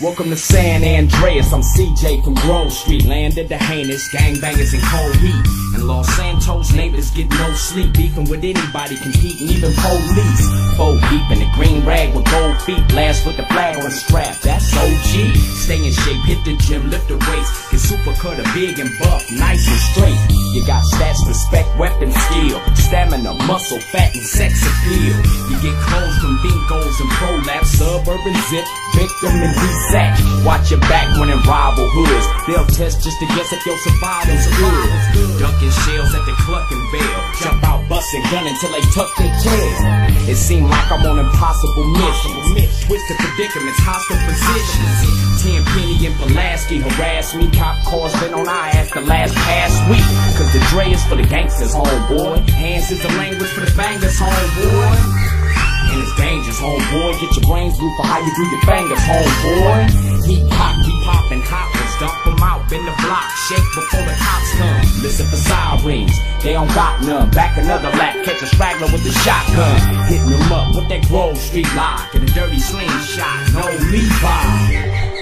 Welcome to San Andreas, I'm CJ from Grove Street. Landed the heinous, gangbangers in cold heat. In Los Santos, neighbors get no sleep. Beefing with anybody, competing, even police. 4 deep in the green rag with gold feet. Last with the flag on the strap, that's OG. Stay in shape, hit the gym, lift the weights. Get super cutter, big and buff, nice and straight. You got stats, respect, weapon, skill. Stamina, muscle, fat, and sex appeal. You get clothes from Binkos and Prolapse. Suburban zip, victim and reset. Watch your back when in rival hoods. They'll test just to guess if your survival's good. Ducking shells at the clucking bell. Jump out, busting gun until they tuck their tail. It seemed like I'm on impossible missions. Twisted predicaments, hostile positions. 10 Penny and Pulaski harass me. Cop cars been on our ass the past week. Cause the Dre is for the gangsters, homeboy. Hands is the language for the bangers, homeboy. And it's dangerous, homeboy. Get your brains blue for how you do your fingers, homeboy. Heat pop, keep popping hoppers. Dump them out in the block. Shake before the cops come. Listen for sirens, they don't got none. Back another lap, catch a straggler with the shotgun. Hitting them up with that Grove Street lock and a dirty slingshot. No Levi.